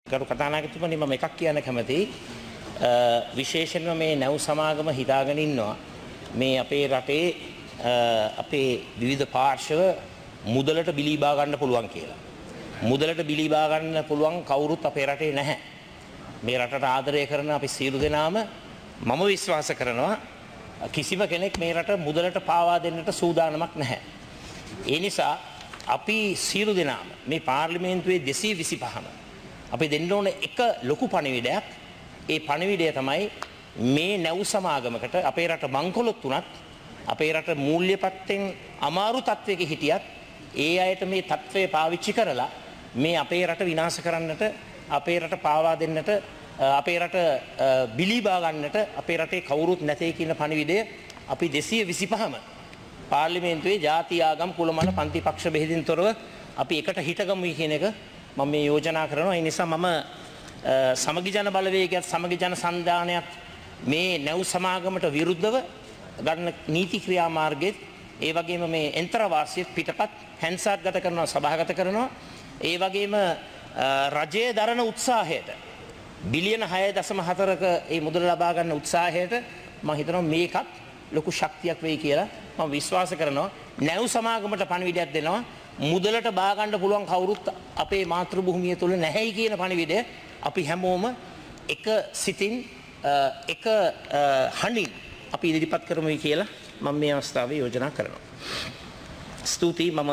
ගරු කතානායකතුමනි මම එකක් කියන්න කැමතියි විශේෂයෙන්ම මේ නැව් සමාගම හිතාගෙන ඉන්නවා මේ අපේ රටේ අපේ විවිධ පාර්ශව මුදලට බිලී බා ගන්න පුළුවන් කියලා. මුදලට බිලී බා ගන්න පුළුවන් කවුරුත් අපේ රටේ නැහැ. මේ රටට ආදරය කරන අපි සියලු දෙනාම මම විශ්වාස කරනවා කිසිම කෙනෙක් මේ රට මුදලට පාවා දෙන්නට සූදානමක් නැහැ. ඒ නිසා අපි සියලු දෙනාම මේ පාර්ලිමේන්තුවේ 225ම අපි දෙන්න ඕන එක ලොකු පණිවිඩයක්. ඒ පණිවිඩය තමයි මේ නැව් සමාගමකට අපේ රට මංකොලොත් වුණත් අපේ රට මූල්‍යපත්තෙන් අමාරු තත්වයක හිටියත් ඒ අයට මේ තත්වය පාවිච්චි කරලා මේ අපේ රට විනාශ කරන්නට අපේ රට පාවා දෙන්නට අපේ රට බිලී බා ගන්නට අපේ රටේ කවුරුත් නැtei කියන පණිවිඩය අපි 225ම පාර්ලිමේන්තුවේ ජාති ආගම් කුල මන පන්ති පක්ෂ බෙහෙදින් තොරව අපි එකට හිටගමු කියන එක මම මේ යෝජනා කරනවා. ඒ නිසා මම සමගි ජන බලවේගයත් සමගි ජන සන්ධානයත් මේ නැව් සමාගමට විරුද්ධව ගන්න නීති ක්‍රියාමාර්ගයේ ඒ වගේම මේ එන්තරවාසිය පිටපත් හැන්සාත්ගත කරනවා සභාගත කරනවා. ඒ වගේම රජයේ දරන උත්සාහයට බිලියන 6.4ක ඒ මුදල ලබා ගන්න උත්සාහයට මම හිතනවා මේකත් ලොකු ශක්තියක් වෙයි කියලා මම විශ්වාස කරනවා. නැව් සමාගමට පණිවිඩයක් දෙනවා මුදලට බා ගන්න පුළුවන් කවුරුත් අපේ මාතෘ භූමිය තුල නැහැයි කියන පණිවිඩය අපි හැමෝම එක සිතින් එක හඬින් අපි ඉදිරිපත් කරමුයි කියලා මම මේ අවස්ථාවේ යෝජනා කරනවා. ස්තුතියි. මම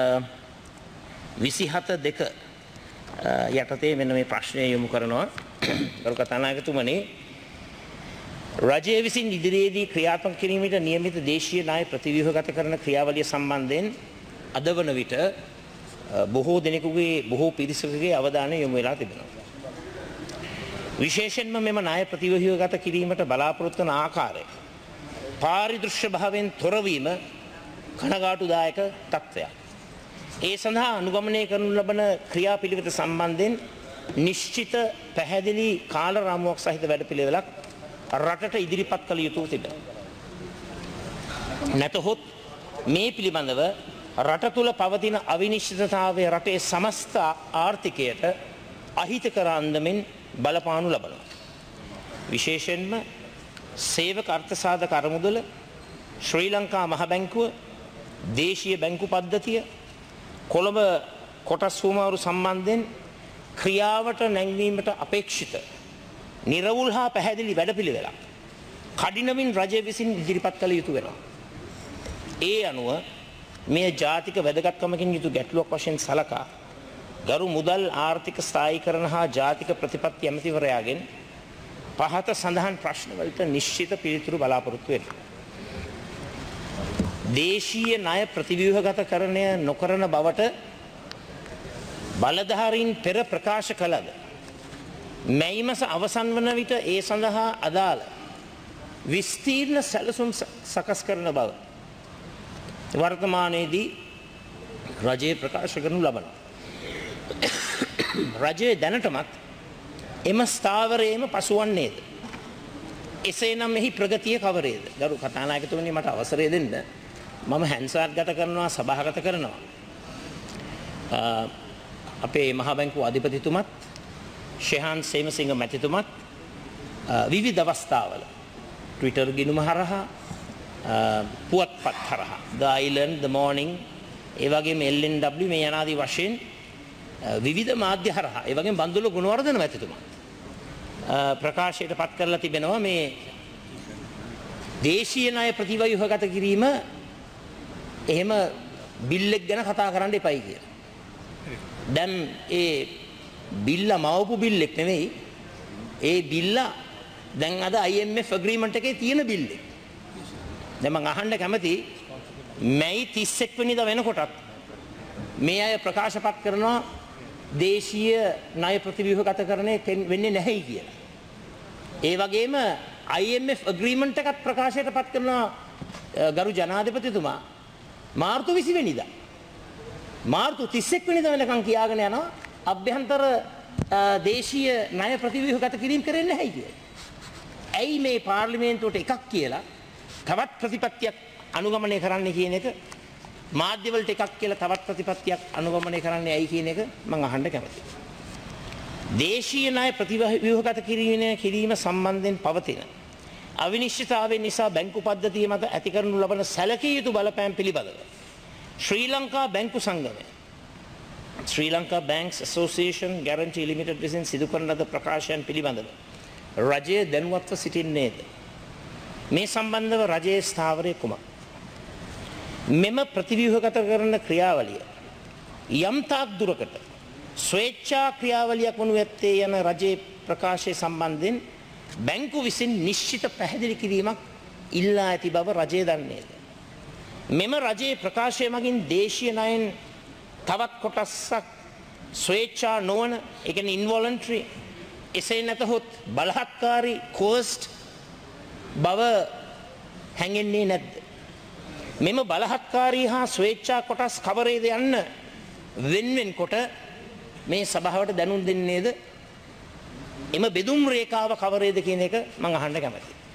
27(2) යටතේ මෙන්න මේ ප්‍රශ්නය යොමු කරනවා. ගරු කතානායකතුමනි, රජය විසින් ඉදිරියේදී ක්‍රියාත්මක කිරීමට නියමිත දේශීය ණය ප්‍රතිව්‍යුහගත කරන ක්‍රියාවලිය සම්බන්ධයෙන් අද වන විට බොහෝ දෙනෙකුගේ බොහෝ පිරිසකගේ අවධානය යොමු වෙලා තිබෙනවා. විශේෂයෙන්ම මෙම ණය ප්‍රතිව්‍යුහගත කිරීමට බලාපොරොත්තු වන ආකාරය පාරිදෘශ්‍ය භාවයෙන් තොරවීම කනගාටුදායක තත්ත්වයක්. ඒ සඳහා අනුගමනය කරනු ලබන ක්‍රියාපිළිවෙත සම්බන්ධයෙන් නිශ්චිත පැහැදිලි කාල රාමුවක් සහිත වැඩපිළිවෙලක් රටට ඉදිරිපත් කළ යුතු තිබෙනවා. නැතහොත් මේ පිළිබඳව රට තුළ පවතින අවිනිශ්චිතතාවය රටේ සමස්ත ආර්ථිකයට අහිතකර අන්දමින් බලපානු ලබනවා. විශේෂයෙන්ම සේවක අර්ථසාධක අරමුදල, ශ්‍රී ලංකා මහ බැංකුව, දේශීය බැංකු පද්ධතිය, කොළඹ කොටස් හුවමාරු සම්බන්ධයෙන් ක්‍රියාවට නැංවීමට අපේක්ෂිත නිර්වුල් හා පැහැදිලි වැඩපිළිවෙලක් කඩිනමින් රජය විසින් ඉදිරිපත් කළ යුතු වෙනවා. ඒ අනුව මේ ජාතික වැදගත්කමකින් යුතු ගැටලුවක් වශයෙන් සලකා ගරු මුදල් ආර්ථික ස්ථායීකරණ හා ජාතික ප්‍රතිපත්ති ඇමතිවරයාගෙන් පහත සඳහන් ප්‍රශ්නවලට නිශ්චිත පිළිතුරු බලාපොරොත්තු වෙනවා. දේශීය ණය ප්‍රතිව්‍යුහගතකරණය නොකරන බවට බලධාරීන් පෙර ප්‍රකාශ කළද මැයි මාස අවසන් වන විට ඒ සඳහා අදාළ විස්තීර්ණ සැලසුම් සකස් කරන බව වර්තමානයේදී රජයේ ප්‍රකාශ කරනු ලබනවා. රජයේ දැනටමත් එම ස්ථාවරයේම පසුවන්නේද? එසේනම් එහි ප්‍රගතිය කවරේද? ගරු කතානායකතුමනි, මට අවසරය දෙන්න. මම හැන්සාත්ගත කරනවා සභාගත කරනවා අපේ මහ බැංකුව අධිපතිතුමත් ශෙහාන් සේමසිංහ මැතිතුමත් විවිධ අවස්ථාවල ට්විටර් ගිණුම හරහා පුවත්පත් හරහා The Island, The Morning, ඒ වගේම LNW මේ යනාදී වශයෙන් විවිධ මාධ්‍ය හරහා ඒ වගේම බන්දුල ගුණවර්ධන මැතිතුමා ප්‍රකාශයට පත් කරලා තිබෙනවා මේ දේශීය ණය ප්‍රතිව්‍යුහගත කිරීම එහෙම බිල්ලෙක් ගැන කතා කරන්න එපයි කියලා. දැන් ඒ බිල්ල මවපු බිල්ලෙක් නෙවෙයි. ඒ බිල්ල දැන් අද IMF ඇග්‍රීමන්ට් එකේ තියෙන බිල්ලෙක්. දැන් මම අහන්න කැමති මැයි 31 වෙනිදා වෙනකොටත් මේ අය ප්‍රකාශපත් කරනවා දේශීය ණය ප්‍රතිව්‍යුහගතකරණය වෙන්නේ නැහැයි කියලා. ඒ වගේම IMF ඇග්‍රීමන්ට් එකත් ප්‍රකාශයට පත් කරනවා ගරු ජනාධිපතිතුමා මාර්තු 20 වෙනිදා. මාර්තු 31 වෙනිදා වෙනකන් කියාගෙන යනවා අභ්‍යන්තර දේශීය ණය ප්‍රතිව්‍යුහගත කිරීම කරන්නේ නැහැයි කියලා. ඇයි මේ පාර්ලිමේන්තුවට එකක් කියලා තවත් ප්‍රතිපත්තියක් අනුගමනය කරන්න කියන එක මාධ්‍යවලට එකක් කියලා තවත් ප්‍රතිපත්තියක් අනුගමනය කරන්නේ ඇයි කියන එක මම අහන්න කැමතියි. දේශීය ණය ප්‍රතිව්‍යුහගත කිරීම සම්බන්ධයෙන් පවතින අවිනිශ්චිතතාවය නිසා බැංකු පද්ධතිය මත ඇති කරනු ලබන සැලකිය යුතු බලපෑම් පිළිබඳව ශ්‍රී ලංකා බැංකු සංගමය Sri Lanka banks association guarantee limited විසින් සිදු කරන ලද ප්‍රකාශයන් පිළිබඳව රජය දැනුවත්ව සිටින්නේද? මේ සම්බන්ධව රජයේ ස්ථාවරය කුමක්? මෙම ප්‍රතිව්‍යුහගත කරන ක්‍රියාවලිය යම් තාක් දුරකට ස්වේච්ඡා ක්‍රියාවලියක් වනු ඇත්තේ යන රජයේ ප්‍රකාශය සම්බන්ධයෙන් බැංකු විසින් නිශ්චිත පැහැදිලි කිරීමක් ඉල්ලා ඇති බව රජය දන්නේද? මෙම රජයේ ප්‍රකාශය මගින් දේශීය ණයෙන් තවත් කොටසක් ස්වේච්ඡා නොවන, ඒ කියන්නේ ඉන්වොලන්ටරි, එසේ නැතහොත් බලහත්කාරී කෝස්ට් බව හැඟෙන්නේ නැද්ද? මෙම බලහත්කාරී හා ස්වේච්ඡා කොටස් කවරේද යන්න වෙන්වෙන් කොට මේ සභාවට දැනුම් දෙන්නේද? එම බෙදුම් රේඛාව කවරේද කියන එක මම අහන්න කැමතියි.